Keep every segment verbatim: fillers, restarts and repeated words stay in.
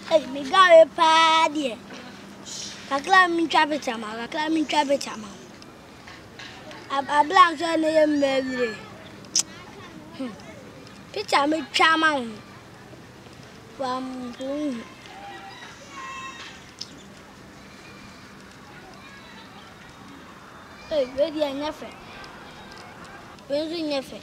Hey, me go a party. Kakla min trabe chama, kakla min trabe chama. A blank so na yem baby. Picture me chama. Wam boom. Hey, ready and nefe. Where's the nefe?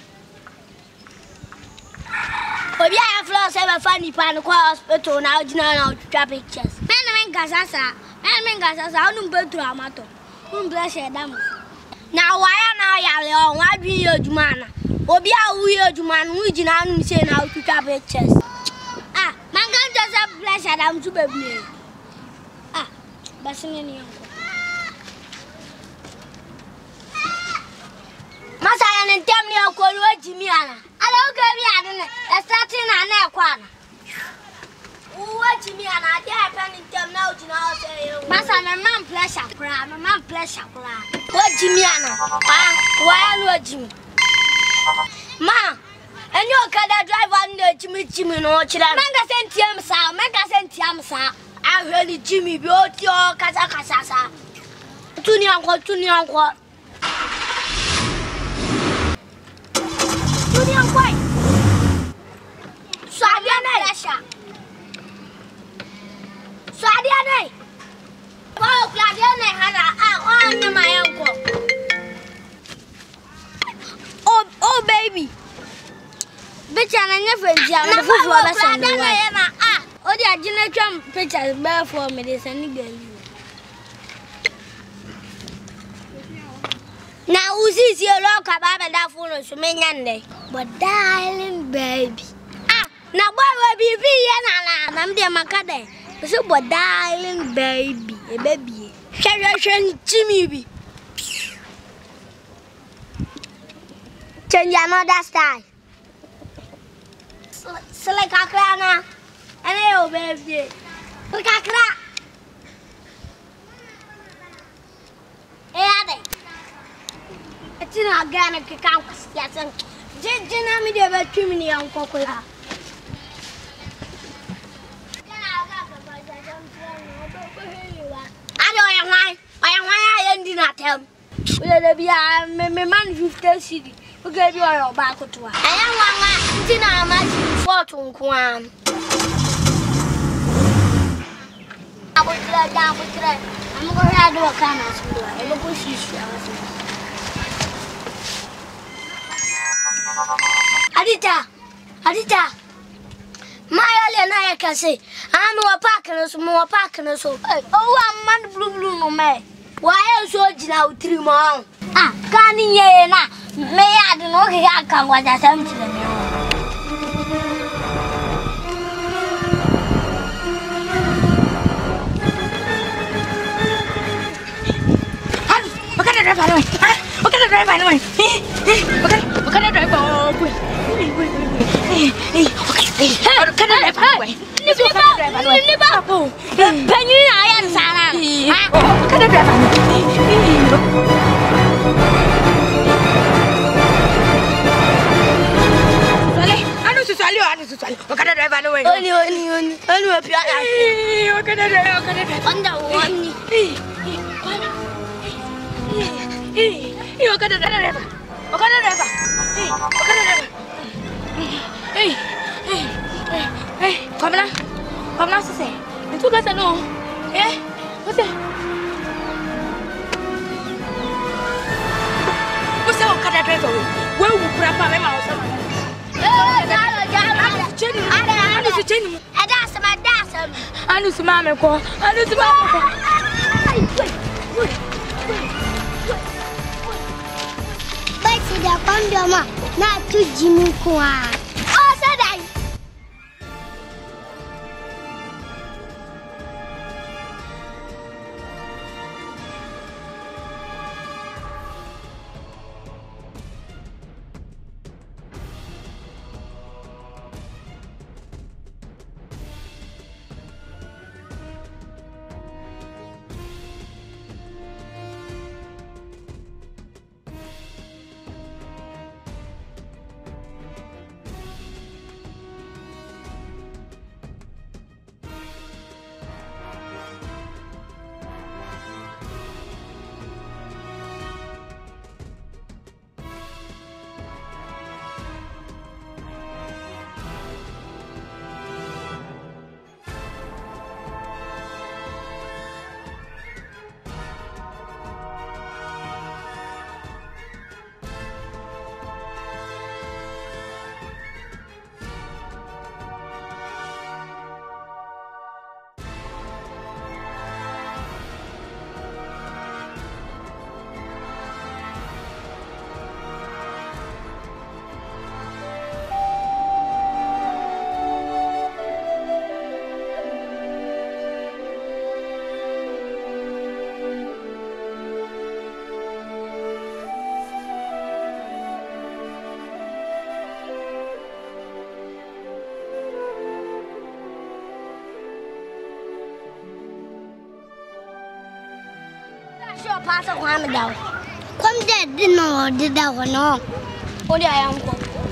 Obi a floor seven funny pan kwa hospital na ojina na otwa pictures. Men men gasasa. Men men gasasa onu betu amato. Un bless e dam. Na waya na ya le on wa dwi adwuma na. Obi a wu adwuma no ujina anu se na otwa pictures. Ah, man kan just bless e dam tu bebu. Ah, basine ni yanko. Masa ya ntem ni yanko no ajimi ana. Ala oge bi adene. Starting na na ekwana. Uwa jimi ana ade happen in them now jina say. Masa my man pleasure kra, my man pleasure kra. Wa jimi ana. Ah, wa no jimi. Ma, enyo Okada Driver no jimi jimi no chira. Manga sentiam sa, manga sentiam sa. Ahwe ni jimi bi o ti o kasa kasa sa. Tuni anko, tuni anko. Tuni anko. Swadiane. Swadiane. Wow, Claudiane hana ah on my uncle. Oh, oh baby. Bitch and I never jam the food for us and ah. Oh, the agina jump pictures bear for me this and girl. Now who's this your lock about that phone to me yande? But darling baby. Na boy we be here na na dem makade. So but darling baby, a baby. Share share Jimmy be. Change another style. So like a crana. And oh baby. Like a cra. Eh ade. It's not gonna kick out. Yes. Jenna me dey be two minutes on kokola. We are be a man fifty city. We gave you our back to her. I am one dinner match fortune quan. I will play down with her. I'm going to do a canvas. I will push you. Adita, Adita. My alien, I can say, I'm more packing us, more packing us. Oh, I'm man blue blue no man. Why else would you now three more? Ah, can't ye na? May I don't know I can watch that empty the mirror. What can I drive away? What can I drive away? What can I drive away? Hey, okay. How can I drive away? This is what I drive away. Liverpool. Penny, I am Sana. What can I drive away? I know to swallow, I know to swallow. What can I drive away? Only, only, only. Only a piano. What can I drive? What can I drive? Under one. Hey, what can I drive? What can I drive? Hey, what can I drive? Hey, hey, hey, hey, come now, come now, sister. You two guys know, eh? What's that? What's that? Okada Driver? Where will you grab my mouse? Oh, Jalo, Jalo, Jenny, I know Jenny. I dance my dance. I know some mamma call. I know some mamma call. Wait, wait, wait, wait. But see the condom, not to Jimmy Kwan. your pass of one down. Come dead, dinner, did that one on. Only I am.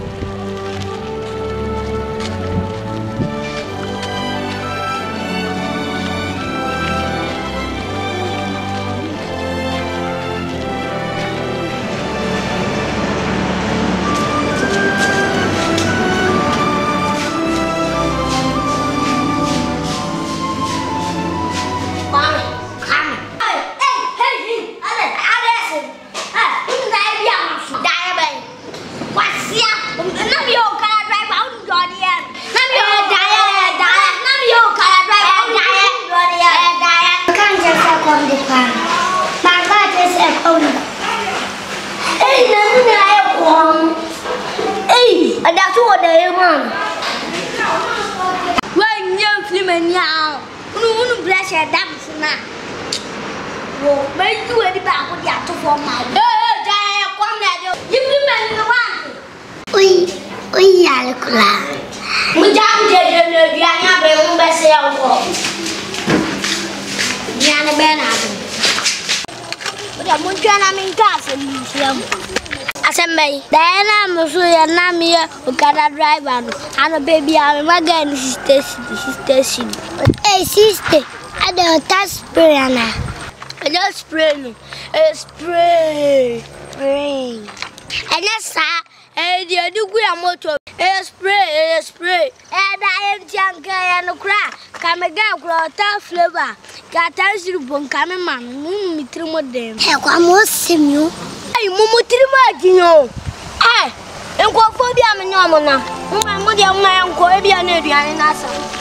Okada Driver and a baby, I'm again, sister, sister, hey, sister, I don't touch spray, Anna. I just spray, a spray, spray. And that's how, and you do a motor, a spray, a spray, and I am young guy and a crack. Come again, tough flavor. Got us to bone, come in, man, me three more them. How come most sim you? Hey, Mumu Trimagino. Hey. And what for the Amazon? My mother, my uncle, be an Indian.